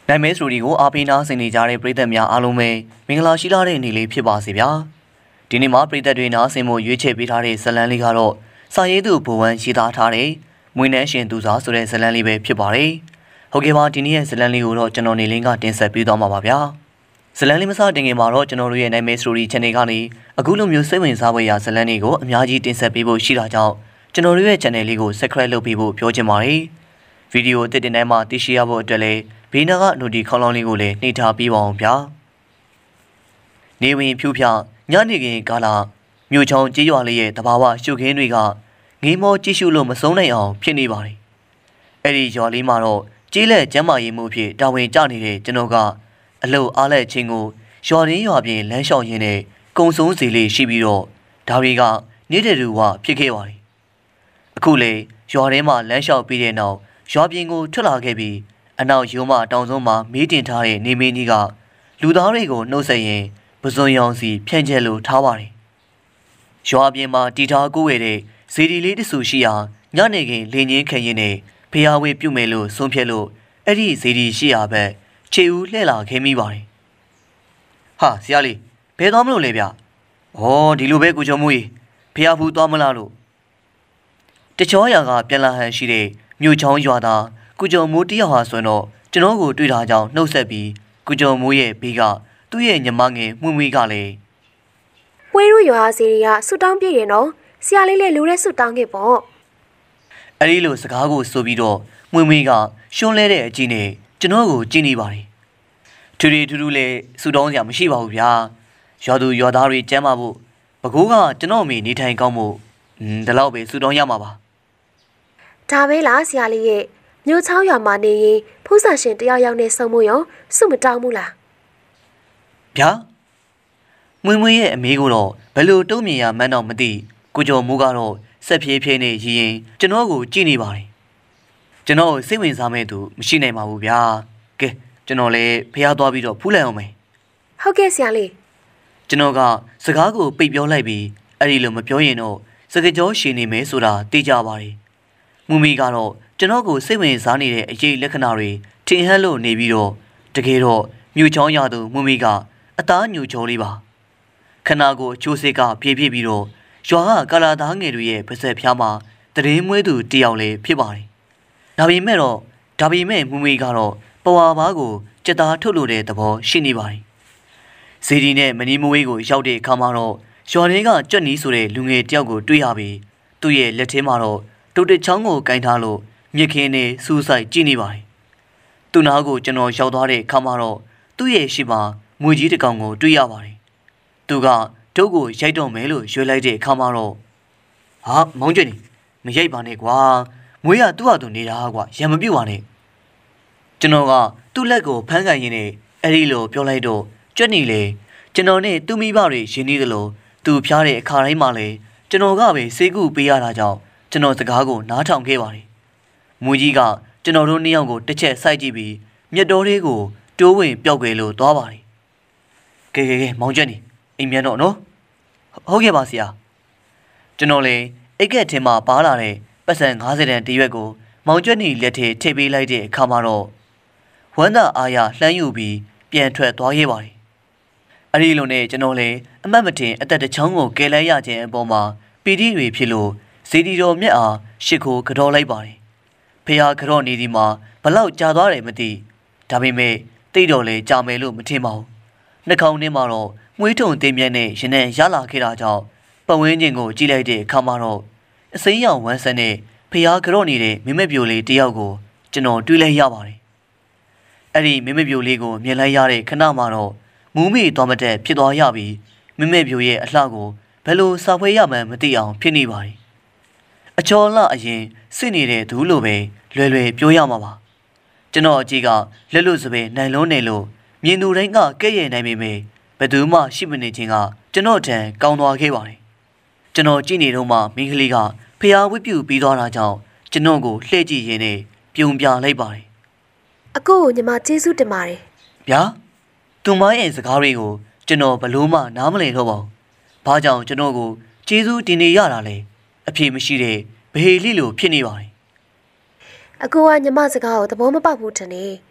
နိုင်မဲစတူဒီကိုအားပေးနာဆင်နေကြတဲ့ပရိသတ်များအားလုံးပဲမင်္ဂလာရှိလာတဲ့နေ့လေးဖြစ်ပါစေဗျာဒီနေ့မှာပရိသတ်တွေနာဆင်ဖို့ရွေးချယ်ပေးထားတဲ့ဇာတ်လမ်းလေးကတော့စာရေးသူဘဝန်းရေးသားထားတဲ့မွေးနှမ်းရှင်သူစားဆိုတဲ့ဇာတ်လမ်းလေးပဲဖြစ်ပါတယ်ဟုတ်ကဲ့ပါဒီနေ့ရဲ့ဇာတ်လမ်းလေးကိုတော့ကျွန်တော်နေလင်းကတင်ဆက်ပေးသွားမှာပါဗျာဇာတ်လမ်းလေးမစတင်ခင်မှာတော့ကျွန်တော်တို့ရဲ့နိုင်မဲ story channel ကနေအခုလိုမျိုးစိတ်ဝင်စားဖွယ်ရာဇာတ်လမ်းတွေကိုအများကြီးတင်ဆက်ပေးဖို့ရှိတာကြောင့်ကျွန်တော်တို့ရဲ့ channel လေးကို subscribe လုပ်ပေးဖို့ပြောချင်ပါတယ်ဗီဒီယိုတစ်တင်တိုင်းမှာသိရှိရဖို့အတွက်လည်းဘေးနာကနိုတီခေါင်းလောင်းလေးကိုလည်းနှိပ်ထားပေးပါအောင်ဗျာနေဝင်ဖြူဖြညနေခင်းကာလမြို့ချောင်းကြေးရွာလေးရဲ့တဘာဝရှုခင်းတွေကငေးမောကြည့်ရှုလို့မဆုံးနိုင်အောင်ဖြစ်နေပါတယ်အဲ့ဒီရွာလေးမှာတော့ကြေးလက်ကျမ်းမာရေးမှုဖြစ်တာဝန်ကျနေတဲ့ကျွန်တော်ကအလုတ်အားလက်ချင်းကိုရွာရင်းရွာပြင်လမ်းလျှောက်ရင်းနဲ့ကုံဆုံးစီလေးရှိပြီးတော့ဒါတွေကနေတဲ့သူကဖြစ်ခဲ့ပါတယ်အခုလေရွာထဲမှာလမ်းလျှောက်ပြီးတဲ့နောက်ရွာပြင်ကိုထွက်လာခဲ့ပြီးအနောက်ရုံးမတောင်စုံမှာမေးတင်ထားတဲ့နေမင်းကြီးကလူသားတွေကိုနှုတ်ဆက်ရင်ပဇွန်ရောင်စီဖြန့်ကျက်လို့ထားပါတယ်။ရွာပြင်မှာတီထားကိုဝဲတဲ့ဇေဒီလေးတဆူရှိရာညနေခင်းလင်းချင်းခရင်နဲ့ဖျားဝေးပြုတ်မယ်လို့ဆုံးဖြတ်လို့အဲ့ဒီဇေဒီရှိရာဘက်ခြေဦးလှည့်လာခဲ့မိပါတယ်။ဟာဆရာလေးဘယ်သွားမလို့လဲဗျ။ဩဒီလိုပဲကိုချုံမူကြီးဖျားဖူးသွားမလားလို့တချောရာကပြန်လာဟန်ရှိတဲ့မြို့ချောင်းရွာသားကုကြုံမိုးတယောက်ဟာဆိုတော့ကျွန်တော်ကိုတွေ့တာကြောင့်နှုတ်ဆက်ပြီးကုကြုံမိုးရဲ့ဘေးကသူ့ရဲ့ညီမငယ်မှုမွေးကလည်းဝေးရရွာစီရီကဆွတောင်းပြည့်ရင်တော့ဆရာလေးလေးလူတဲ့ဆွတောင်းခဲ့ပေါ့အဲ့ဒီလိုစကားကိုဆိုပြီးတော့မှုမွေးကရှွန်းလဲတဲ့အကြည့်နဲ့ကျွန်တော်ကိုကြည့်နေပါတယ်ထူထူလေးဆွတောင်းစရာမရှိပါဘူးဗျာရွာသူရွာသားတွေကျမ်းပါဖို့ဘကိုးကကျွန်တော်မိနေထိုင်ကောင်းဖို့ဒီလောက်ပဲဆွတောင်းရမှာပါဒါပဲလားဆရာလေးရဲ့မြို့ချောင်းရွာမှာနေရင်ဖူးစာရှင်တယောက်ယောက်နဲ့ဆုံမှုရောစုမတောင်းဘူးလားဗျာမွေမွေရဲ့အမေကတော့ဘယ်လိုတုံးမြင်ရမှန်းတော့မသိကိုကျော်မိုးကတော့ဆက်ဖြည်းဖြည်းနဲ့ရည်ရင်ကျွန်တော်ကိုကြည့်နေပါတယ်ကျွန်တော်စိတ်ဝင်စားမဲ့သူမရှိနိုင်ပါဘူးဗျာကဲကျွန်တော်လည်းဖျားသွားပြီးတော့ဖူးလိုက်အောင်မယ်ဟုတ်ကဲ့ဆရာလေးကျွန်တော်ကစကားကိုပိတ်ပြောလိုက်ပြီးအဲ့ဒီလိုမပြောရင်တော့စကားကြောရှည်နေမယ်ဆိုတာသိကြပါတယ်မူမီကတော့ကျွန်တော်ကိုစိတ်ဝင်စားနေတဲ့အရေးလက္ခဏာတွေထင်ဟပ်လို့နေပြီးတော့တကယ်တော့မြို့ချောင်းရသူမူမီကအသားညူချောလေးပါခနာကိုချိုးစစ်ကပြေးပြီးတော့ရွာကကာလာသားငယ်တွေရဲ့ပါဇက်ဖျားမှာတရင်မွေးသူတယောက်လည်းဖြစ်ပါတယ်ဒါပေမဲ့မူမီကတော့ပဝါဘားကိုစက်သားထုတ်လို့တဲ့သဘောရှိနေပါတယ်ဇီဒီနဲ့မနီမဝေးကိုရောက်တဲ့အခါမှာတော့ရွာတွေကကြွက်နီးဆိုတဲ့လူငယ်တယောက်ကိုတွေ့ရပြီးသူ့ရဲ့လက်ထဲမှာတော့တုတ်တချောင်းကိုကင်ထားလို့မြစ်ခင်းနဲ့စူးစိုက်ကြည့်နေပါတယ်။သူ့နားကိုကျွန်တော်ရောက်သွားတဲ့အခါမှာတော့သူ့ရဲ့ရှိမှာမွေကြီးတစ်ကောင်ကိုတွေ့ရပါတယ်။သူကဒုတ်ကိုရိုက်တော့မယ်လို့ရွေးလိုက်တဲ့အခါမှာတော့ဟာမောင်ကျင်မရိုက်ပါနဲ့ကွာမွေးကသူ့ဟာသူနေတာကွာရံမပြုတ်ပါနဲ့ကျွန်တော်ကသူ့လက်ကိုဖမ်းကန်ရင်းနဲ့အဲ့ဒီလိုပြောလိုက်တော့ကြွက်နေလေကျွန်တော်နဲ့သူ့မိဘတွေရင်းနှီးသလိုသူဖျားတဲ့အခါတိုင်းမှာလေကျွန်တော်ကပဲစေကူပေးရတာကြောင့်ကျွန်တော်စကားကိုနားထောင်ခဲ့ပါတယ်။မူကြီးကကျွန်တော်တို့နှစ်ယောက်ကိုတစ်ချက်စိုက်ကြည့်ပြီးမြတ်တော်လေးကိုတိုးဝင်ပျောက်ကွယ်လို့သွားပါတယ်။ကဲမောင်ကျက်နေအိမ်မြန်တော့နော်။ဟုတ်ကဲ့ပါဆရာ။ကျွန်တော်လည်းအိတ်ကက်ထင်းမှာပါလာတဲ့ပတ်စံ90တန်တရွက်ကိုမောင်ကျက်နေလက်ထဲထည့်ပေးလိုက်တဲ့အခါမှာတော့ဝမ်းသာအားရလှမ်းယူပြီးပြန်ထွက်သွားခဲ့ပါတယ်။အဲဒီလိုနဲ့ကျွန်တော်လည်းအမှတ်မတင်အသက်တစ်ချောင်းကိုကယ်လိုက်ရခြင်းအပေါ်မှာပီတိတွေဖြစ်လို့ဇေဒီတော်မြတ်အားရှစ်ကိုကြော်လိုက်ပါတယ်ဖះကြော်နေဒီမှာဘလောက်ကြာသွားတယ်မသိဒါပေမဲ့တိတ်တော်လဲကြာမယ်လို့မထင်ပါဘူးနှာခေါင်းထဲမှာတော့မွေးထုံတင်းမြတ်နဲ့ရင်နဲ့ရလာခဲ့တာကြောင့်ပတ်ဝန်းကျင်ကိုကြည့်လိုက်တဲ့အခါမှာတော့အစိမ်းရောင်ဝမ်းဆန်းနဲ့ဖះကြော်နေတဲ့မင်းမပြိုလေးတယောက်ကိုကျွန်တော်တွေ့လိုက်ရပါတယ်အဲ့ဒီမင်းမပြိုလေးကိုမြင်လိုက်ရတဲ့ခဏမှာတော့မူးမိသွားမတဲ့ဖြစ်သွားရပြီးမင်းမပြိုရဲ့အလှကိုဘယ်လိုစာဖွဲရမှန်းမသိအောင်ဖြစ်နေပါတယ်အချော်လှအရင်စစ်နေတဲ့သူလိုပဲလွယ်ပြောရမှာပါကျွန်တော်အကြီးကလက်လွတ်စပယ်နိုင်လုံးနေလို့မြင်သူတိုင်းကကဲ့ရဲ့နိုင်ပေမဲ့ဘယ်သူမှရှိမနေခြင်းကကျွန်တော်ထံကောင်းသွားခဲ့ပါတယ်ကျွန်တော်ကြည့်နေတော့မှမိန်းကလေးကဖျားဝိပြုပြီးသွားတာကြောင့်ကျွန်တော်ကိုလှည့်ကြည့်ရင်းနဲ့ပြုံပြလိုက်ပါတယ်အကိုကိုညီမကျေးဇူးတင်ပါတယ်ဗျာသူမရဲ့စကားတွေကိုကျွန်တော်ဘလို့မှနားမလည်တော့ပါဘူးဘာကြောင့်ကျွန်တော်ကိုကျေးဇူးတင်နေရတာလဲအဖြေမရှိတဲ့ဘဟေလိလိုဖြစ်နေပါတယ်အကိုကညီမစကားကိုသဘောမပေါက်ဘူးထင်နေ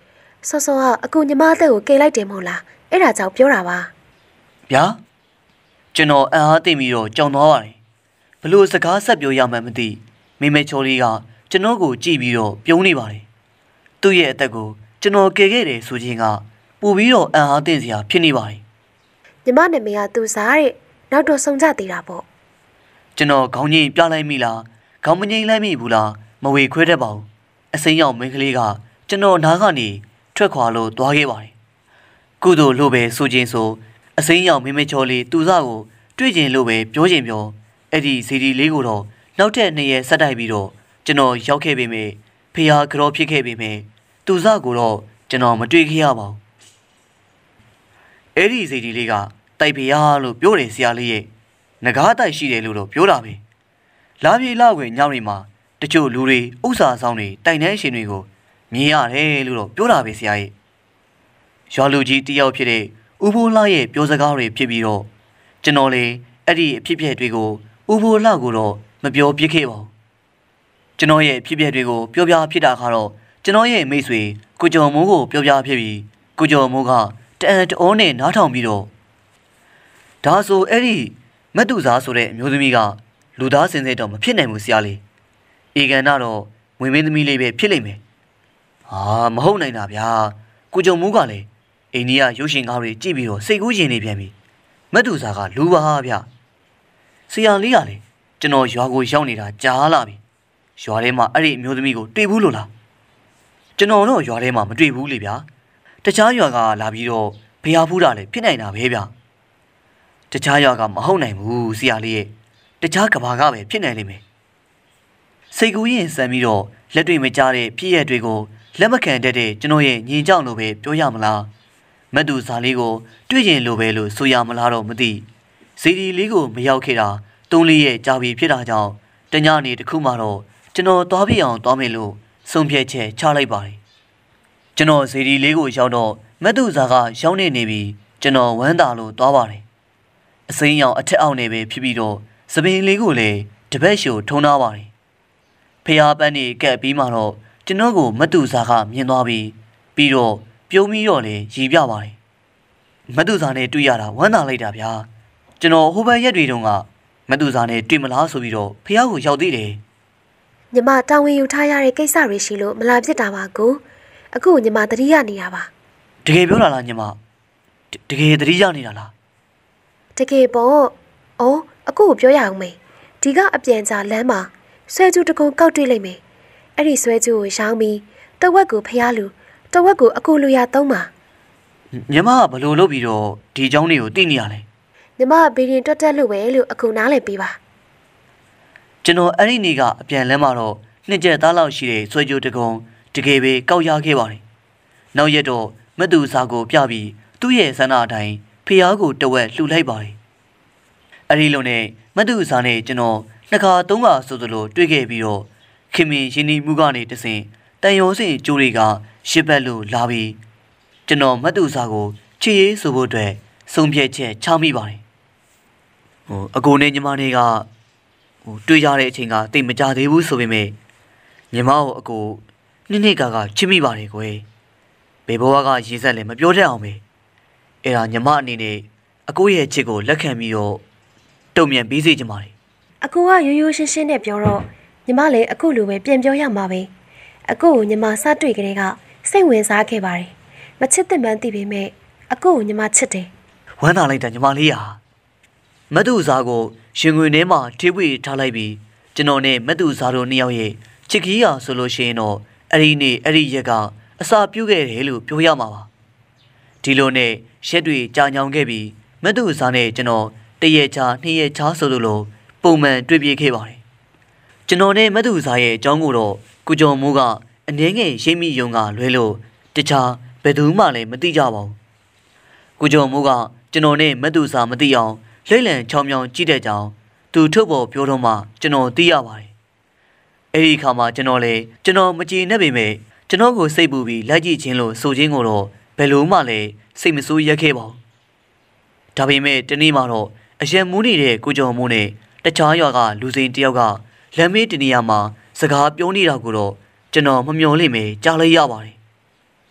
စောစောကအကူညီမအသက်ကိုကယ်လိုက်တယ်မဟုတ်လားအဲ့ဒါကြောင့်ပြောတာပါဗျာကျွန်တော်အံ့အားသင့်ပြီးတော့ကြောင်သွားပါတယ်ဘလို့စကားဆက်ပြောရမှန်းမသိမိမဲချော်လေးကကျွန်တော်ကိုကြည့်ပြီးတော့ပြုံးနေပါတယ်သူ့ရဲ့အသက်ကိုကျွန်တော်ကယ်ခဲ့တယ်ဆိုခြင်းကပို့ပြီးတော့အံ့အားသင့်စရာဖြစ်နေပါတယ်ညီမနာမည်ကသူစားတဲ့နောက်တော့ဆုံးကြသေးတာပေါ့ကျွန်တော်ခေါင်းငိမ့်ပြလိုက်မိလားခေါင်းမငိမ့်လိုက်မိဘူးလားမဝေခွဲတတ်ပါဘူးအစိမ်းရောင်မိန်းကလေးကကျွန်တော်နားကနေထွက်ခွာလို့သွားခဲ့ပါတယ်ကုသိုလ်လို့ပဲဆိုခြင်းဆိုအစိမ်းရောင်မိမဲချော်လေးသူစားကိုတွေ့ကျင်လို့ပဲပြောချင်ပြောအဲ့ဒီစီဒီလေးကိုတော့နောက်ထပ်2ရက်ဆက်တိုက်ပြီးတော့ကျွန်တော်ရောက်ခဲ့ပေမဲ့ဖေဟာကြောဖြစ်ခဲ့ပေမဲ့သူစားကိုတော့ကျွန်တော်မတွေ့ခဲ့ရပါဘူးအဲ့ဒီစီဒီလေးကတိုက်ဖေဟာလို့ပြောတယ်ဆရာလေးရဲ့ငကားတိုက်ရှိတယ်လို့တော့ပြောတာပဲလာပြေလာခွေညောင်းနေမှာတချို့လူတွေဥစ္စာဆောင်တွေတိုင်တန်းရှင်တွေကိုမြင်ရတယ်လို့တော့ပြောတာပဲဆရာရဲ့ရွာလူကြီးတယောက်ဖြစ်တဲ့ဦးဘိုးလှရဲ့ပြောစကားတွေဖြစ်ပြီးတော့ကျွန်တော်လေအဲ့ဒီအဖြစ်အပျက်တွေကိုဦးဘိုးလှကိုတော့မပြောပြခဲ့ပါဘူးကျွန်တော်ရဲ့အဖြစ်အပျက်တွေကိုပြောပြဖြစ်တာကတော့ကျွန်တော်ရဲ့မိတ်ဆွေကိုကျော်မိုးကိုပြောပြဖြစ်ပြီးကိုကျော်မိုးကတအံတအောနဲ့နားထောင်ပြီးတော့ဒါဆိုအဲ့ဒီမတ်တူစားဆိုတဲ့အမျိုးသမီးကလူသားစင်စစ်တော့မဖြစ်နိုင်ဘူးဆရာလေးအေကန်ကတော့ဝင်မင်းသမီးလေးပဲဖြစ်လိမ့်မယ်ဟာမဟုတ်နိုင်တာဗျာကိုကျော်မိုးကလည်းအိန္ဒိယရုပ်ရှင်ကားတွေကြည့်ပြီးတော့စိတ်ကူးရင်နေပြန်ပြီမတ်တူစားကလူပါဗျဆရာလေးကလည်းကျွန်တော်ရွာကိုရောက်နေတာကြားလာပြီရွာထဲမှာအဲ့ဒီအမျိုးသမီးကိုတွေ့ဘူးလို့လားကျွန်တော်တော့ရွာထဲမှာမတွေ့ဘူးလေဗျာတခြားရွာကလာပြီးတော့ဖျားဖူးတာလည်းဖြစ်နိုင်တာပဲဗျတခြားရွာကမဟုတ်နိုင်ဘူးဆရာလေးရဲ့တခြားကဘာကပဲဖြစ်နိုင်လိမ့်မယ်စိတ်ကူးရင်စံပြီးတော့လက်တွေ့မကြတဲ့ဖြစ်ရက်တွေကိုလက်မခံတတ်တဲ့ကျွန်တော်ရဲ့ညီကြောင်လိုပဲပြောရမလားမတ်တူစာလေးကိုတွေ့ရင်လိုပဲလို့ဆိုရမလားတော့မသိစီဒီလေးကိုမရောက်ခဲ့တာ3-4ရက်ကြာပြီဖြစ်တာကြောင့်တညနေတစ်ခုမှတော့ကျွန်တော်သွားပြအောင်သွားမယ်လို့ဆုံးဖြတ်ချက်ချလိုက်ပါတယ်ကျွန်တော်စီဒီလေးကိုရောက်တော့မတ်တူစာကရောက်နေပြီကျွန်တော်ဝမ်းသာလို့သွားပါတယ်အစိမ်းရောင်အထက်အောက်နေပဲဖြစ်ပြီးတော့စပင်လေးကိုလည်းတပတ်ရှို့ထုံးထားပါတယ်ဖျားပန်းနေကက်ပြီးမှတော့ကျွန်တော်ကိုမတ်တူစာကမြင်သွားပြီးတော့ပြုံးပြီးတော့လည်းရီပြပါတယ်မတ်တူစာနဲ့တွေ့ရတာဝမ်းသာလိုက်တာဗျာကျွန်တော်ဟိုဘက်ရက်တွေတုန်းကမတ်တူစာနဲ့တွေ့မလားဆိုပြီးတော့ဖျားကိုရောက်သေးတယ်ညီမတာဝန်ယူထားရတဲ့ကိစ္စတွေရှိလို့မလာဖြစ်တာပါကိုအခုညီမသတိရနေတာပါတကယ်ပြောတာလားညီမတကယ်သတိရနေတာလားတကယ်ပေါ့အော်အခုပြောရအောင်မေဒီကအပြန်ကြာလမ်းမှာဆွဲကျူးတကုံကောက်တွေ့လိုက်မယ်အဲ့ဒီဆွဲကျူးကိုရောင်းပြီးတဝက်ကိုဖျားလူတဝက်ကိုအခုလူရသုံးပါညီမကဘလို့လုပ်ပြီးတော့ဒီเจ้าတွေကိုသိနေရလဲညီမကဘီရင်တွတ်တက်လို့ပဲလို့အခုနားလည်ပေးပါကျွန်တော်အဲ့ဒီနေ့ကအပြန်လမ်းမှာတော့နှစ်ကျက်သားလောက်ရှိတဲ့ဆွဲကျူးတကုံတကယ်ပဲကောက်ရခဲ့ပါတယ်နောက်ရက်တော့မတူစာကိုပြပြီးသူ့ရဲ့ဆန္ဒအတိုင်းဖျားကိုတဝက်လှူလိုက်ပါတယ်အဲ့ဒီလိုနဲ့မတူစာနဲ့ကျွန်တော်နှစ်ခါသုံးခါဆိုသလိုတွေ့ခဲ့ပြီးတော့ခင်မင်ရင်းနှီးမှုကနေတဆင့်တန်ရုံစင်ကျိုးတွေကရှစ်ဘက်လို့လာပြီးကျွန်တော်မတူစာကိုချစ်ရေးဆိုဖို့အတွက်ဆုံးဖြတ်ချက်ချမိပါတယ်အကိုနဲ့ညီမတွေကတွေ့ရတဲ့အချိန်ကတိတ်မကြသေးဘူးဆိုပေမဲ့ညီမကိုအကိုနှစ်ကချစ်မိပါတယ်ကွယ်ဘေဘဝကရေးဆက်လည်းမပြောတတ်အောင်ပဲအဲ့ဒါညီမအနေနဲ့အကိုရဲ့ချစ်ကိုလက်ခံပြီးတော့တုံ့ပြန်ပေးစေချင်ပါတယ်အကိုကရိုးရိုးရှင်းရှင်းနဲ့ပြောတော့ညီမလည်းအခုလိုပဲပြန်ပြောရမှာပဲအကိုကိုညီမစတွေ့ကလေးကစိတ်ဝင်စားခဲ့ပါတယ်မချစ်တဲ့မှန်းသိပေမဲ့အကိုကိုညီမချစ်တယ်ဝမ်းသာလိုက်တာညီမလေးဟာမတူစားကိုရှင်ငွေထဲမှာထေးပွေထားလိုက်ပြီးကျွန်တော်နဲ့မတူစားတို့နှစ်ယောက်ရဲ့ချစ်ခီးရဆိုလို့ရှိရင်တော့အဲ့ဒီနေ့အဲ့ဒီရက်ကအစာပြုတ်ခဲ့တယ်လို့ပြောရမှာပါဒီလိုနဲ့ရက်တွေကြာညောင်းခဲ့ပြီးမတူစားနဲ့ကျွန်တော်တရက်ချာနှစ်ရက်ချာဆိုလိုပုံမှန်တွေ့ပြခဲ့ပါတယ်ကျွန်တော်နဲ့မတူစားရဲ့အကြောင်းကိုတော့ကိုကျော်မိုးကအနှဲငယ်ရိပ်မိယုံကလွဲလို့တခြားဘယ်သူမှလည်းမသိကြပါဘူးကိုကျော်မိုးကကျွန်တော်နဲ့မတူစားမသိအောင်လိမ့်လံချောင်းမြောင်းကြည့်တဲ့ကြောင်သူထုတ်ပေါ်ပြောတော့မှကျွန်တော်သိရပါတယ်အဲ့ဒီခါမှာကျွန်တော်မကြည်နဲ့ပေမဲ့ကျွန်တော်ကိုစိတ်ပူပြီးလိုက်ကြည့်ခြင်းလို့ဆိုခြင်းကိုတော့ဘယ်လို့မှလည်းစိတ်မဆိုးရက်ခဲ့ပါဘူးဒါပေမဲ့တနေ့မှတော့အရက်မူးနေတဲ့ကိုကျော်မိုးနဲ့တခြားရွာကလူစိန်တယောက်ကလမ်းမေးတနေရာမှာစကားပြောနေတာကိုတော့ကျွန်တော်မမျှော်လင့်ပဲကြားလိုက်ရပါတယ်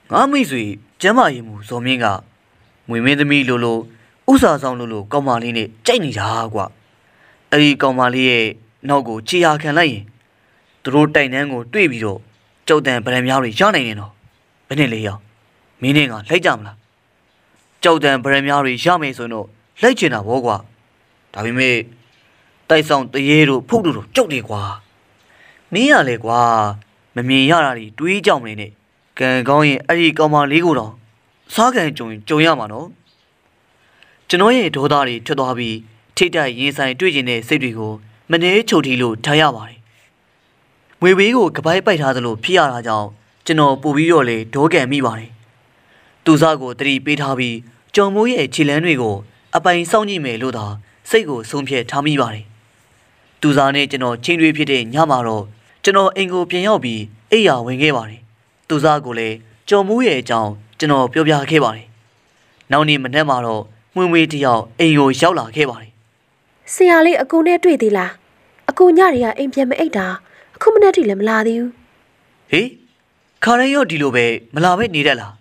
ငါမိတ်ဆွေကျမ်းမာရေးမှုဇော်မင်းကငွေမင်းသမီးလိုဥစားဆောင်လိုကောင်မလေးနဲ့ကြိုက်နေတာကွာအဲ့ဒီကောင်မလေးရဲ့နောက်ကိုခြေရာခံလိုက်ရင်သူတို့တိုင်တန်းကိုတွေ့ပြီးတော့ကြောက်တန်ဗရံများတွေရနိုင်နေတော့ဘယ်နဲ့လဲရောက်မင်းနဲ့ကလိုက်ကြမလားကြောက်တန်ဗရံများတွေရမယ်ဆိုတော့လိုက်ချင်တာဗောကွာဒါပေမဲ့တိုက်ဆောင်တရေတို့ဖုတ်တို့ကြောက်တယ်ကွာမင်းရလေကွာမမြင်ရတာတွေတွေးကြောက်နေနဲ့ကံကောင်းရင်အဲ့ဒီကောင်မလေးကိုတော့စားကန်ကြုံရမှာနော်ကျွန်တော်ရဲ့ဒေါသတွေထွက်သွားပြီးထိတ်တိုက်ရင်ဆိုင်တွေ့ကျင်တဲ့စိတ်တွေကိုမနှဲချုပ်ထီလို့ထားရပါတယ်။ငွေဘေးကိုကပိုက်ပိုက်ထားသလိုဖြစ်ရတာကြောင့်ကျွန်တော်ပူပြီးတော့လေဒေါကန်မိပါတယ်။သူစားကိုတတိပေးထားပြီးကြော်မိုးရဲ့ခြေလမ်းတွေကိုအပိုင်စောင့်ကြည့်မယ်လို့သာစိတ်ကိုဆုံးဖြတ်ထားမိပါတယ်။သူစားနဲ့ကျွန်တော်ချင်းတွေးဖြစ်တဲ့ညမှာတော့ကျွန်တော်အိမ်ကိုပြန်ရောက်ပြီးအိယာဝင်ခဲ့ပါတယ်။သူစားကိုလည်းကြော်မိုးရဲ့အကြောင်းကျွန်တော်ပြောပြခဲ့ပါတယ်။နောက်နေ့မနက်မှာတော့ငွေတယောက်အိမ်ကိုရောက်လာခဲ့ပါတယ်ဆရာလေးအကူနဲ့တွေ့သေးလားအကူညတွေကအိမ်ပြန်မအိတ်တာအခုမနေ့တည်းလည်းမလာသေးဘူးဟေးခါရင်ရောဒီလိုပဲမလာပဲနေတတ်လား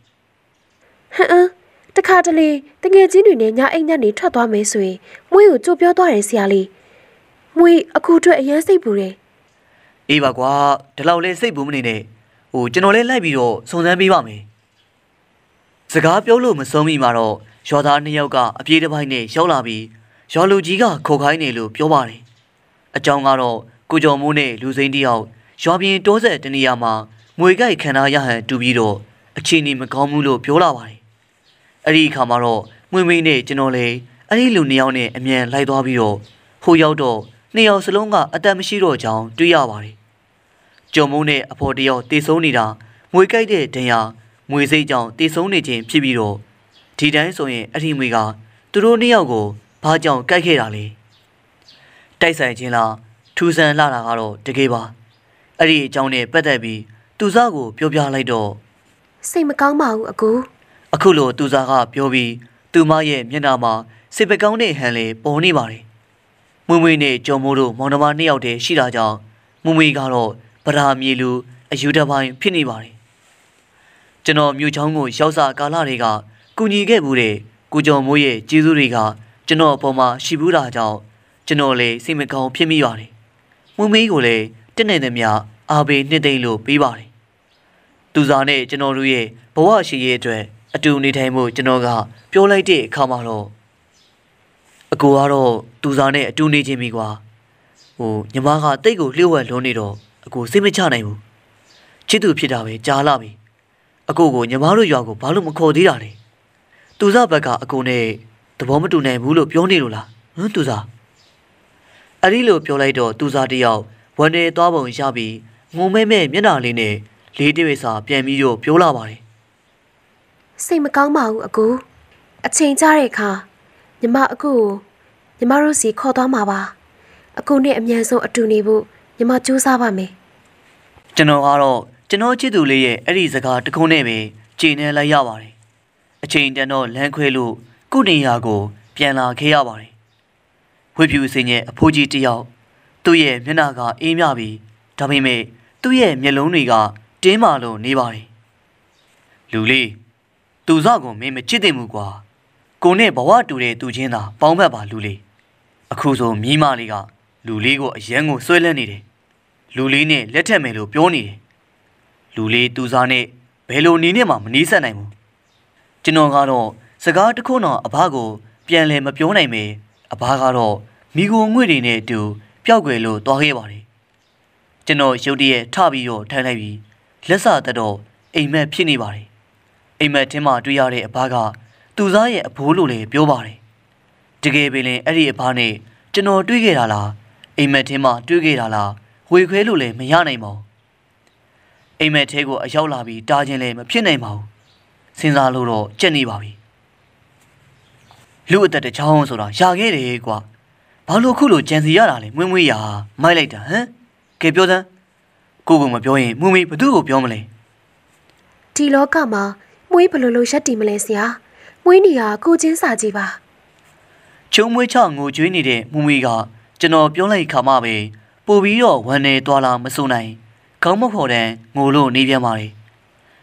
တခါတလေတငယ်ချင်းတွေနဲ့ညအိမ်ညနေထွက်သွားမယ်ဆိုရင်မွေးကိုကြိုပြောသွားတယ်ဆရာလေးမွေးအခုအတွက်အရန်စိတ်ပူတယ်အေးပါကွာဒီလောက်လဲစိတ်ပူမနေနဲ့ကျွန်တော်လဲလိုက်ပြီးတော့စုံစမ်းပေးပါမယ်စကားပြောလို့မဆုံးမိမှာတော့ရွာသား2ယောက်ကအပြေးတစ်ပိုင်းနဲ့ရောက်လာပြီးရွာလူကြီးကခုတ်ခိုင်းနေလို့ပြောပါတယ်အကြောင်းကတော့ကိုကျော်မိုးနဲ့လူစိမ်းတယောက်ရွာပြင်တိုးဆက်တနေရာမှာငွေကြိုက်ခံထားရဟန်တူပြီးတော့အခြေအနေမကောင်းဘူးလို့ပြောလာပါတယ်အဲ့ဒီအခါမှာတော့မွေမင်းနဲ့ကျွန်တော်လည်းအဲ့ဒီလူ2ယောက်နဲ့အမြန်လိုက်သွားပြီးတော့ဟိုရောက်တော့2ယောက်စလုံးကအသက်မရှိတော့ကြောင်းတွေ့ရပါတယ်ကျော်မိုးနဲ့အဖော်တယောက်တေဆုံးနေတာငွေကြိုက်တဲ့ဒဏ်ရာငွေစိတ်ကြောင့်တေဆုံးနေခြင်းဖြစ်ပြီးတော့ဒီတိုင်းဆိုရင်အဲ့ဒီမွေကသူတို့2ယောက်ကိုဘာကြောင့်ကြိုက်ခဲ့တာလဲတိုက်ဆိုင်ခြင်းလားထူဆန်လာတာကတော့တကယ်ပါအဲ့ဒီအကြောင်းနဲ့ပတ်သက်ပြီးသူစားကိုပြောပြလိုက်တော့စိတ်မကောင်းပါဘူးအခုလိုသူစားကပြောပြီးသူမရဲ့မျက်နှာမှာစိတ်ပကောင်းတဲ့ဟန်လေးပေါ်နေပါတယ်မွေမွေနဲ့ကျော်မိုးတို့မောင်နှမ2ယောက်တည်းရှိတာကြောင့်မွေမွေကတော့ဗရာမြေလူအယူတပိုင်းဖြစ်နေပါတယ်ကျွန်တော်မြို့ချောင်းကိုရောက်စာကာလတွေကကူညီခဲ့မှုတဲ့ကိုကျော်မိုးရဲ့ကျေးဇူးတွေကကျွန်တော်အပေါ်မှာရှိဘူးတာကြောင့်ကျွန်တော်လည်းစိတ်မကောင်းဖြစ်မိပါတယ်။မွေးမေးကိုလည်းတက်နေသမျှအားပေးနှစ်သိမ့်လို့ပေးပါတယ်။သူစားနဲ့ကျွန်တော်တို့ရဲ့ဘဝရှိရေးအတွက်အတူနေထိုင်မှုကျွန်တော်ကပြောလိုက်တဲ့အခါမှာတော့အကူကတော့သူစားနဲ့အတူနေခြင်းပြီကွာ။ညီမကတိတ်ကိုလျှို့ဝှက်လွန်းနေတော့အကူစိတ်မချနိုင်ဘူး။ချစ်သူဖြစ်တာပဲကြားလာပြီ။အကူကိုညီမတို့ရွာကိုဘာလို့မခေါ်သေးတာလဲ။သူစားဘက်ကအကူနဲ့သဘောမတူနိုင်ဘူးလို့ပြောနေလို့လားသူစားအဲ့ဒီလိုပြောလိုက်တော့သူစားတယောက်ဝန်နေသွားပုံရပြီးငုံမဲမဲမျက်နှာလေးနဲ့လေးတရွေစာပြန်ပြီးတော့ပြောလာပါတယ်စိတ်မကောင်းပါဘူးအချိန်ကြတဲ့အခါညီမအကူကိုညီမတို့စီခေါ်သွားမှာပါအကူနဲ့အမြန်ဆုံးအတူနေဖို့ညီမကြိုးစားပါမယ်ကျွန်တော်ကတော့ကျွန်တော်ချစ်သူလေးရဲ့အဲ့ဒီစကားတခုနဲ့ပဲခြေနဲ့လိုက်ရပါတယ်အချိန်တန်တော့လမ်းခွဲလို့ကုနေရာကိုပြန်လာခဲ့ရပါတယ်ဝှေဖြူစင်ရဲ့အဖိုးကြီးတယောက်သူ့ရဲ့မျက်နှာကအေးမြပြီးဒါပေမဲ့သူ့ရဲ့မျက်လုံးတွေကတင်းမာလို့နေပါတယ်လူလေးသူစကိုမင်းမချစ်သင့်ဘူးကွာကိုနဲ့ဘဝတူတဲ့သူချင်းသာပေါင်းဖက်ပါလူလေးအခုဆိုမိမလေးကလူလေးကိုအရန်ကိုဆွဲလန်းနေတယ်လူလေးနဲ့လက်ထက်မယ်လို့ပြောနေတယ်လူလေးသူစားနဲ့ဘယ်လိုနေနဲ့မှမနှီးဆက်နိုင်ဘူးကျွန်တော်ကတော့စကားတခုတော့အဘကိုပြန်လဲမပြောနိုင်မေအဘကတော့မိကိုငွေတွေနဲ့အတူပျောက်ကွယ်လို့သွားခဲ့ပါတယ်ကျွန်တော်ရုတ်တရက်ထပြီးတော့ထိုင်လိုက်ပြီးလက်စသက်တော့အိမ်မက်ဖြစ်နေပါတယ်အိမ်မက်ထင်းမှတွေ့ရတဲ့အဘကသူစားရဲ့အဘိုးလိုလည်းပြောပါတယ်တကယ်ပင်လည်းအဲ့ဒီအဘနဲ့ကျွန်တော်တွေ့ခဲ့တာလားအိမ်မက်ထင်းမှတွေ့ခဲ့တာလားဝေခွဲလို့လည်းမရနိုင်ပါဘူးအိမ်မက်ထဲကိုအရောက်လာပြီးတားခြင်းလည်းမဖြစ်နိုင်ပါဘူးစဉ်းစားလို့တော့ကြက်နေပါပြီလူအသက်တချောင်းဆိုတာရခဲ့တယ်ကွာဘာလို့ခုလိုကြံစီရတာလဲမွေးမွေးရမိုက်လိုက်တာဟမ်ကဲပြောစမ်းကိုကမပြောရင်မူမီဘသူ့ကိုပြောမလဲဒီလောကမှာမွေးဘလို့လို့ရက်တည်မလဲဆရာမွေးနေရကိုချင်းစာကြီးပါချုံမွေးချငိုကြွေးနေတဲ့မူမီကကျွန်တော်ပြောလိုက်ခါမှပဲပို့ပြီးတော့ဝမ်းနေသွားလာမစိုးနိုင်ခေါင်းမဖော်တဲ့ငိုလို့နေပြန်ပါလေ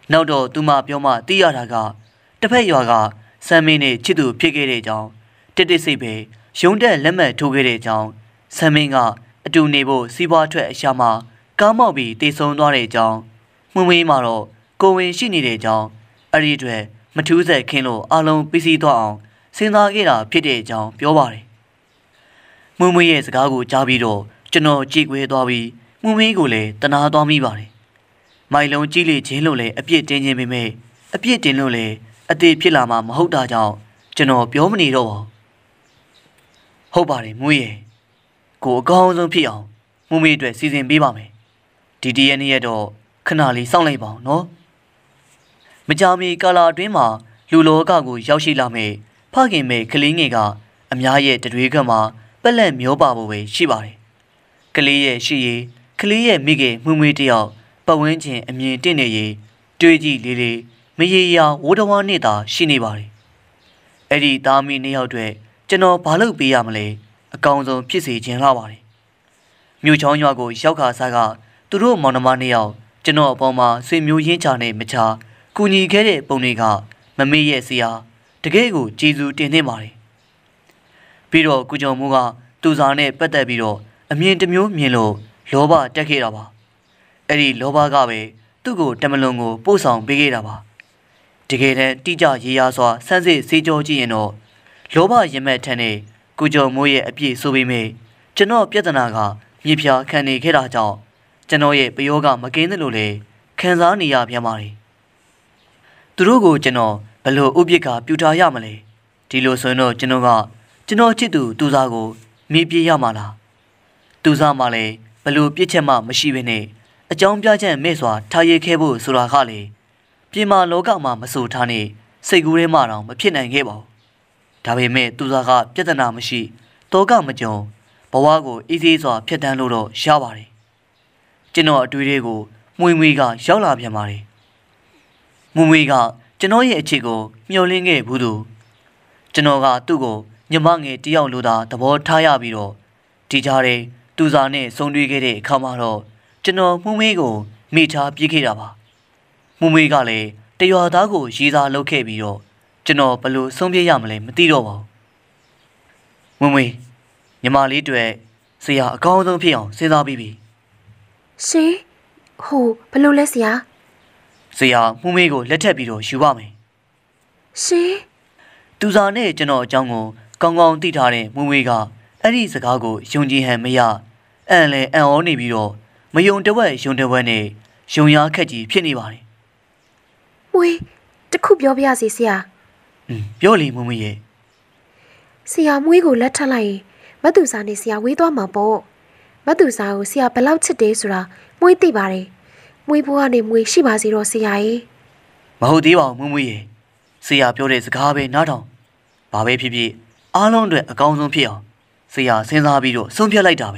နောက်တော့သူမပြောမှသိရတာကတစ်ဖက်ရွာကစမ်းမင်းနဲ့ချစ်သူဖြစ်ခဲ့တဲ့အကြောင်းတစ်တစ်စိတ်ပဲရုံးတက်လက်မှတ်ထိုးခဲ့တဲ့အကြောင်းစမ်းမင်းကအတူနေဖို့စီးပွားထွက်အရှာမှာကားမောက်ပြီးတေဆုံးသွားတဲ့အကြောင်းမွေမွေမှာတော့ကိုဝင်ရှိနေတဲ့အကြောင်းအဲ့ဒီအတွက်မထူးဆက်ခင်းလို့အလုံးပြီးစီးသွားအောင်စဉ်းစားခဲ့တာဖြစ်တဲ့အကြောင်းပြောပါတယ်မွေမွေရဲ့စကားကိုကြားပြီးတော့ကျွန်တော်ကြည်ခွေသွားပြီးမွေမွေကိုလည်းတနာသွားမိပါတယ်မိုင်လုံးကြီးလေချင်းလို့လည်းအပြစ်တင်ခြင်းပေမဲ့အပြစ်တင်လို့လည်းအသေးဖြစ်လာမှာမဟုတ်တာကြောင့်ကျွန်တော်ပြောမနေတော့ပါဟုတ်ပါတယ်မွေရဲ့ကိုအကောင်းဆုံးဖြစ်အောင်မွေအတွက်စီစဉ်ပေးပါမယ်ဒီတရက်နေ့ရက်တော့ခဏလေးစောင့်လိုက်ပါအောင်နော်မကြာမီကာလာအတွင်းမှာလူလောကကိုရောက်ရှိလာမယ်ဖခင်မဲကလေးငယ်ကအများရဲ့တတွေးကမှာပက်လက်မျောပါဖို့ပဲရှိပါတယ်ကလေးရဲ့ရှိရည်ကလေးရဲ့မိခင်မှုမွေးတယောက်ပတ်ဝန်းကျင်အမြင်တင့်နေရေးတွေးကြည့်လေးလေးမရေရာဝဒဝါနဲ့သာရှိနေပါတယ်အဲ့ဒီသားမီးနှစ်ယောက်တွေကျွန်တော်ဘာလုပ်ပေးရမလဲအကောင်းဆုံးဖြစ်စေချင်လာပါတယ်မြို့ချောင်းရွာကိုရောက်ခါစားကသူတို့မောင်နှမနှစ်ယောက်ကျွန်တော်အပေါ်မှာဆွေမျိုးရင်းချနဲ့မချကူညီခဲ့တဲ့ပုံတွေကမမေ့ရဲ့ဆရာတကယ်ကိုကျေးဇူးတင်နေပါတယ်ပြီးတော့ကုကျော်မိုးကသူစားနဲ့ပတ်သက်ပြီးတော့အမြင်တစ်မျိုးမြင်လို့လောဘတက်ခဲ့တာပါအဲ့ဒီလောဘကပဲသူ့ကိုတမလွန်ကိုပို့ဆောင်ပေးခဲ့တာပါတကယ်တမ်းတိကျရေရာစွာစမ်းစစ်စေးကြောကြည့်ရင်တော့လောဘရင်မဲ့ထန်တဲ့ကုကျော်မိုးရဲ့အပြည့်ဆိုပေမဲ့ကျွန်တော်ပြဿနာကမြေဖြာခံနေခဲ့တာကြောင့်ကျွန်တော်ရဲ့ပယောကမကင်းသလိုလေခံစားနေရပြန်ပါတယ်သူတို့ကိုကျွန်တော်ဘလို့ဥပိ္ပခာပြူထားရမလဲဒီလိုဆိုရင်တော့ကျွန်တော်ချစ်သူသူစားကိုမေးပြေးရမှာလားသူစားမှလည်းဘလို့ပြစ်ချက်မှမရှိဘဲနဲ့အကြောင်းပြချက်မဲ့စွာထားရခဲ့ဖို့ဆိုတာကလေပြင်မာလောကမှာမဆိုထားနေစိတ်ကူးထဲမှတော့မဖြစ်နိုင်ခဲ့ပါဘူးဒါပေမဲ့သူစားကပြဿနာမရှိတောကမကြုံဘဝကိုအေးသေးစွာဖျက်ဆီးလို့တော့ရပါတယ်ကျွန်တော်အတွေ့အကြုံကိုမွေမွေကရောက်လာပြန်ပါတယ်မွေမွေကကျွန်တော်ရဲ့အခြေကိုမျှော်လင့်ခဲ့ဘူးသူကျွန်တော်ကသူ့ကိုညီမငယ်တယောက်လိုသာသဘောထားရပြီးတော့ဒီကြားထဲသူစားနဲ့ဆုံတွေ့ခဲ့တဲ့အခါမှာတော့ကျွန်တော်မွေမွေကိုမိထားပြေးခဲ့တာပါမွေမွေကလည်းတရွာသားကိုရေးစားလုပ်ခဲ့ပြီးတော့ကျွန်တော်ဘယ်လိုဆုံးဖြတ်ရမလဲမသိတော့ပါဘူးမွေမွေညီမလေးတွေ့ဆရာအကောင်းဆုံးဖြစ်အောင်စဉ်းစားပြီးပြီရှင်ဟိုဘယ်လိုလဲဆရာဆရာမှုမေးကိုလက်ထပ်ပြီးတော့ယူပါမယ်ရှင်သူစားနဲ့ကျွန်တော်အကြောင်းကိုကောင်းကောင်းသိထားတဲ့မှုမေးကအဲ့ဒီစကားကိုယုံကြည်ဟန်မရအံလဲအံ့ဩနေပြီးတော့မယုံတဝက်ယုံတဝက်နဲ့ယုံရခက်ကြီးဖြစ်နေပါတယ်မွေတခုပြောပြရစီဆရာပြောလေမှုမေးရဲ့ဆရာမွေးကိုလက်ထပ်လိုက်ရင်မတူစာနဲ့ဆရာဝေးသွားမှာပေါ့မတူစာကိုဆရာဘယ်လောက်ချစ်တယ်ဆိုတာမွေးသိပါတယ်မွေးဘွားနဲ့မွေးရှိပါစေတော့ဆရာကြီးမဟုတ်သေးပါဘူးမွေးရဲ့ဆရာပြောတဲ့စကားပဲနားထောင်ဘာပဲဖြစ်ဖြစ်အားလုံးအတွက်အကောင်းဆုံးဖြစ်အောင်ဆရာစဉ်းစားပြီးတော့ဆုံးဖြတ်လိုက်တာပဲ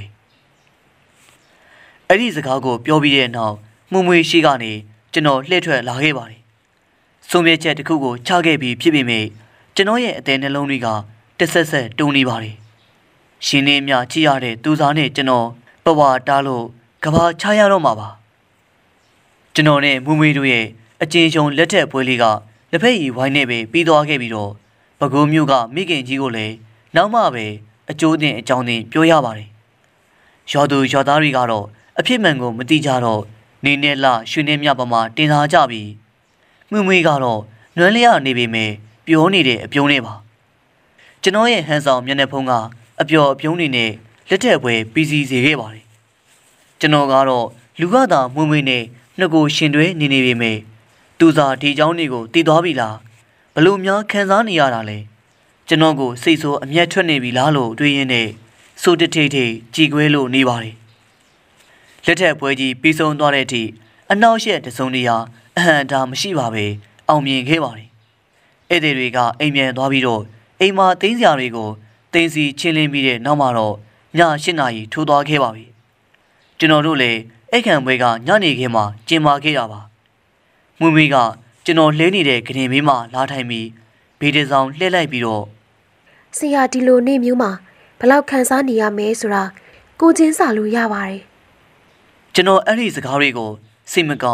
အဲ့ဒီစကားကိုပြောပြီးတဲ့နောက်မွေရှိကနေကျွန်တော်လှည့်ထွက်လာခဲ့ပါတယ်ဆုံးဖြတ်ချက်တစ်ခုကိုချခဲ့ပြီးဖြစ်ပေမဲ့ကျွန်တော်ရဲ့အသေးနှလုံးတွေကတဆက်ဆက်တုန်နေပါတယ်ရှင်နေမြချစ်ရတဲ့သူစားနဲ့ကျွန်တော်ပဝါတားလို့ကဘာချရတော့မှာပါကျွန်တော်နဲ့မွေတို့ရဲ့အကျဉ်းချုပ်လက်ထက်ပွဲလေးကလက်ဖက်ရည်ဝိုင်းနဲ့ပဲပြီးသွားခဲ့ပြီးတော့ပဲခူးမြို့ကမိခင်ကြီးကိုလည်းနောက်မှပဲအကျိုးတင်အကြောင်းတင်ပြောရပါတယ်ရွာသူရွာသားတွေကတော့အဖြစ်မှန်ကိုမသိကြတော့နေနဲ့လရွှေနဲ့မြပမာတင်စားကြပြီးမွေကတော့နွမ်းလျနေပေမဲ့ပြောနေတဲ့အပြုံးနဲ့ပါကျွန်တော်ရဲ့ဟန်ဆောင်မျက်နှာဖုံးကအပျော်အပြုံးတွေနဲ့လက်ထက်ပွဲပြီးစီစေခဲ့ပါတယ်ကျွန်တော်ကတော့လူကသာမွေနဲ့နှစ်ကိုရှင်တွဲနေပေမဲ့သူစားဒီเจ้าတွေကိုတည်သွားပြီလားဘလို့များခံစားနေရတာလဲကျွန်တော်ကိုစိတ်ဆိုးအမျက်ထွက်နေပြီလားလို့တွေးရင်းနဲ့စိုးတထိတ်ထိတ်ကြည်ခွဲလို့နေပါတယ်လက်ထက်ပွဲကြီးပြီးဆုံးသွားတဲ့အထိအနောက်ရှက်တစုံတရာအဟံတာမရှိပါပဲအောင်မြင်ခဲ့ပါတယ်ဧည့်သည်တွေကအိမ်ပြန်သွားပြီးတော့အိမ်မှာတင်းစရာတွေကိုတင်းစီချင်းလင်းပြီးတဲ့နောက်မှာတော့ည8 နာရီထိုးသွားခဲ့ပါပြီကျွန်တော်တို့လည်းအိတ်ခံပွဲကညနေခင်းမှာကျင်းပခဲ့တာပါမွေကကျွန်တော်လဲနေတဲ့ကရင်ဘေးမှာလာထိုင်ပြီးဘေးတစောင်းလှည့်လိုက်ပြီးတော့ဆရာဒီလိုနေမျိုးမှာဘလောက်ခံစားနေရမဲဆိုတာကိုချင်းစာလို့ရပါတယ်ကျွန်တော်အဲ့ဒီစကားတွေကိုစိတ်မကောင်း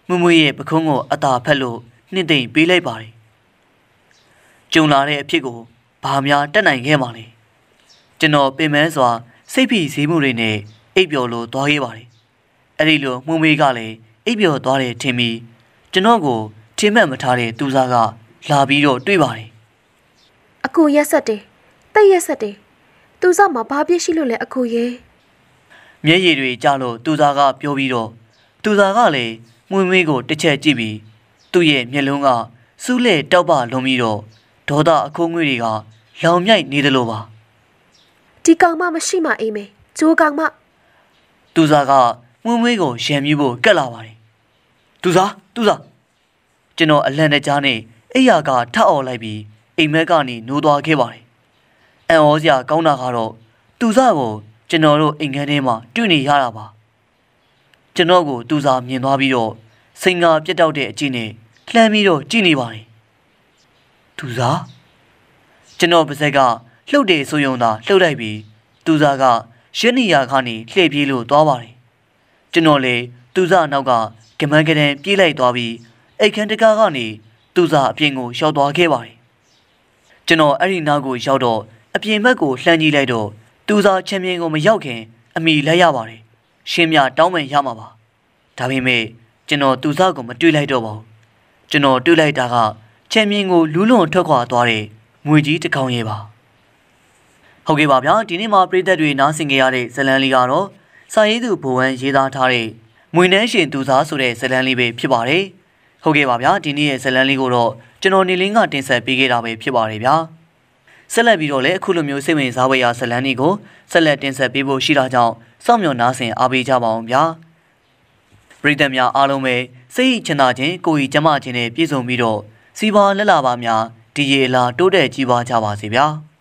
မွေရဲ့ပခုံးကိုအသာဖက်လို့နှင့်သိမ့်ပေးလိုက်ပါတယ်ကြုံလာတဲ့အဖြစ်ကိုဘာများတက်နိုင်ခဲ့ပါလဲကျွန်တော်ပင်ပန်းစွာစိတ်ဖိစီးမှုတွေနဲ့အိပ်ပျော်လို့သွားခဲ့ပါတယ်အဲ့ဒီလိုမှုမေကလည်းအိပ်ပျော်သွားတယ်ထင်ပြီးကျွန်တော်ကိုထင်မှတ်မထားတဲ့သူစားကလာပြီးတော့တွေ့ပါတယ်အကူရက်ဆက်တယ်တိတ်ရက်ဆက်တယ်သူစားမှာဘာပြစ်ရှိလို့လဲအကူရဲ့မျက်ရည်တွေကျလို့သူစားကပြောပြီးတော့သူစားကလည်းမွေမေကိုတစ်ချက်ကြည့်ပြီးသူ့ရဲ့မျက်လုံးကစူးလဲတောက်ပလွန်ပြီးတော့ဒေါသအခိုးငွေ့တွေကလောင်မြိုက်နေတယ်လို့ပါဒီကောင်မမရှိမှအေးမေဂျိုးကောင်မသူစားကမွေကိုရံမြူးဖို့ကက်လာပါတယ်သူစားကျွန်တော်အလန့်တကြားနဲ့အိယာကထအော်လိုက်ပြီးအိမ်မက်ကနေနိုးသွားခဲ့ပါတယ်အန်ဩစရာကောင်းတာကတော့သူစားကိုကျွန်တော်တို့အိမ်ခန်းထဲမှာတွေ့နေရတာပါကျွန်တော်ကိုသူစားမြင်သွားပြီးတော့စိန်ငါပြတ်တောက်တဲ့အကြည့်နဲ့လှမ်းပြီးတော့ကြည့်နေပါတယ်သူစားကျွန်တော်ပါဇက်ကလှုပ်တယ်ဆိုယုံသာလှုပ်လိုက်ပြီးသူစားကရှင်းနေရခါနေလှည့်ပြေးလို့သွားပါတယ်ကျွန်တော်လေသူစားနောက်ကကမန်းကတန်ပြေးလိုက်သွားပြီးအိတ်ခမ်းတကားကနေသူစားအပြင်ကိုရှောက်သွားခဲ့ပါတယ်ကျွန်တော်အဲ့ဒီနောက်ကိုရောက်တော့အပြင်ဘက်ကိုလှမ်းကြည့်လိုက်တော့သူစားချမ်းမြင်ကိုမရောက်ခင်အမိလိုက်ရပါတယ်ရှင်းမြတောင်းပန်ရမှာပါဒါပေမဲ့ကျွန်တော်သူစားကိုမတွေ့လိုက်တော့ပါဘူးကျွန်တော်တွေ့လိုက်တာကချမ်းမြင်ကိုလူးလွန်ထွက်ခွာသွားတဲ့ငွေကြီးတစ်ကောင်ရဲ့ပါဟုတ်ကဲ့ပါဗျာဒီနေ့မှာပြည်သက်တွေနားဆင်ကြရတဲ့ဇလန်းလေးကတော့စာရေးသူဘိုးဝမ်းရေးသားထားတဲ့မွေနှန်းရှင်သူစားဆိုတဲ့ဇလန်းလေးပဲဖြစ်ပါတယ်ဟုတ်ကဲ့ပါဗျာဒီနေ့ရဲ့ဇလန်းလေးကိုတော့ကျွန်တော်နေလင်းကတင်ဆက်ပေးခဲ့တာပဲဖြစ်ပါတယ်ဗျာဆက်လက်ပြီးတော့လည်းအခုလိုမျိုးစိတ်ဝင်စားဖွယ်ရာဇလန်းလေးကိုဆက်လက်တင်ဆက်ပေးဖို့ရှိတာကြောင့်စောင့်မျှော်နားဆင်အားပေးကြပါအောင်ဗျာပြည်သက်များအားလုံးပဲစိတ်ချမ်းသာခြင်းကိုယ်ဤကျန်းမာခြင်းနဲ့ပြည့်စုံပြီးတော့စီးပွားလက်လာပါများဒီရေလာတိုးတက်ကြီးပွားကြပါစေဗျာ